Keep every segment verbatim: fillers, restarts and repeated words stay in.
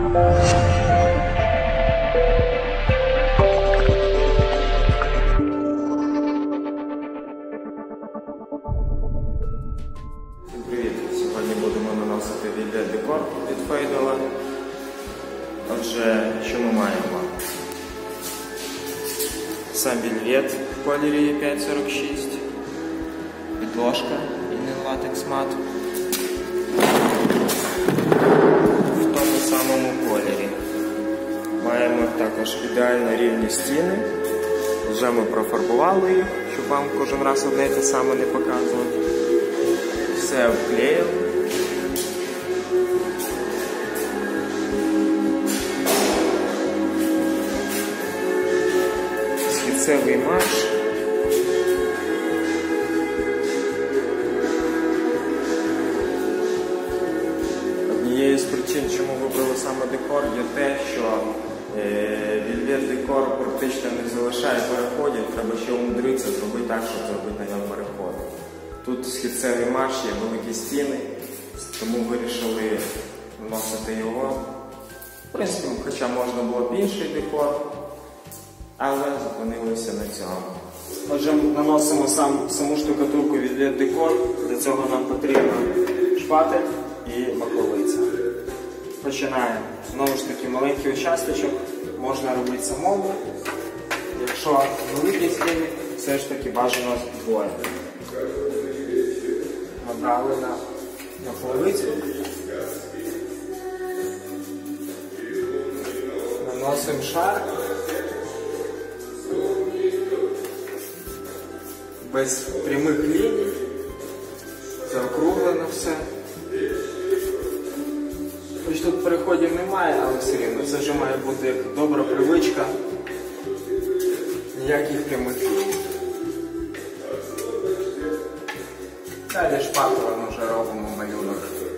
Привіт! Сьогодні будемо наносити вільвет декор від Фейдола. Отже, що ми маємо? Сам вільвет в кольорі п'ять сорок шість, підложка Inel Latex Matte в тому самому кольорі. Маємо також ідеально рівні стіни. Вже ми профарбували їх, щоб вам кожен раз одне і те саме не показувати. Все вклеїли. Східцевий марш. Однією з причин, чому вибрали саме декор, є те, що е, вільвет декор практично не залишає переходів, треба ще умудритися зробити так, щоб зробити на ньому переход. Тут східцевий марш, є великі стіни, тому вирішили наносити його. В принципі, хоча можна було б інший декор, але зупинилися на цьому. Отже, наносимо сам, саму штукатурку від декор. Для цього нам потрібен шпатель і маковиця. Починаємо. Знову ж таки, маленький участочок можна робити самому. Якщо великі стіни, все ж таки бажано двоє. Набрали на, на половицю. Наносимо шар. Без прямих ліній. Заокруглено все. Хоч тут переходів немає, але все рівно. Це вже має бути як добра привичка. Ніяких прямих ліній. Далі шпателем вже робимо малюнок.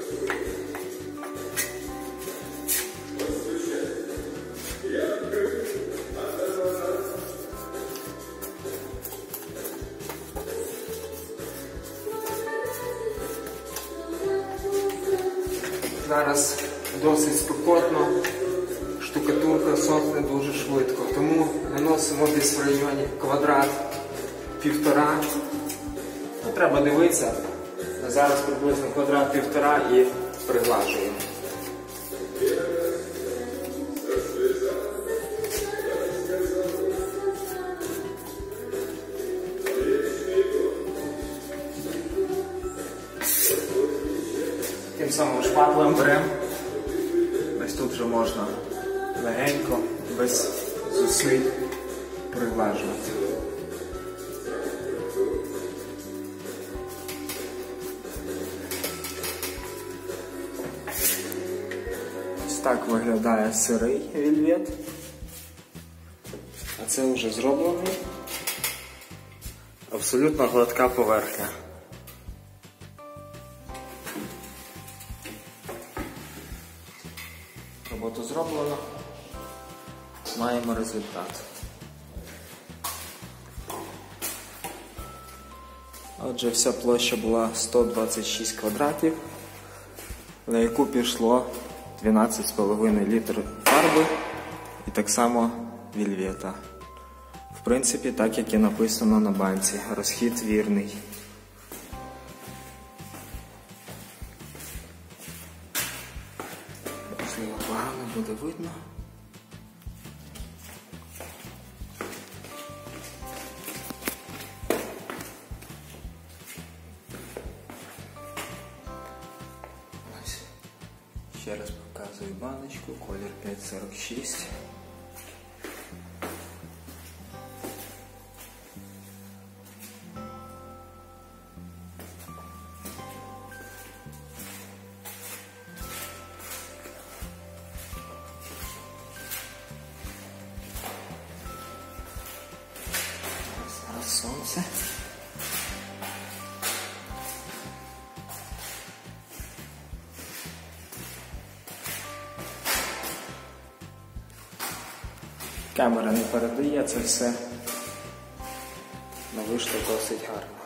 Зараз досить спекотно, штукатурка сохне дуже швидко, тому наносимо десь в районі квадрат півтора. Ну, треба дивитися. Зараз приблизно квадрат півтора і приглажуємо. Тим самим шпатлем беремо. Ось тут вже можна легенько, без зусиль приглажувати. Так виглядає сирий вільвет, а це вже зроблений. Абсолютно гладка поверхня. Роботу зроблено, маємо результат. Отже, вся площа була сто двадцять шість квадратів, на яку пішло дванадцять з половиною літрів фарби і так само вільвета. В принципі, так як і написано на банці, розхід вірний. Можливо, погано буде видно. Ще раз показую баночку, колір п'ять сорок шість. Зараз сонце. Камера не передає це все, але вийшло досить гарно.